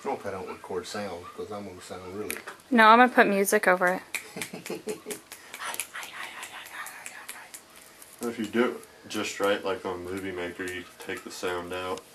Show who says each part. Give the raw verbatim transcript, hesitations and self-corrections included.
Speaker 1: I hope I don't record sound, because I'm going to sound really...
Speaker 2: No, I'm going to put music over it.
Speaker 3: If you do it just right, like on Movie Maker, you can take the sound out.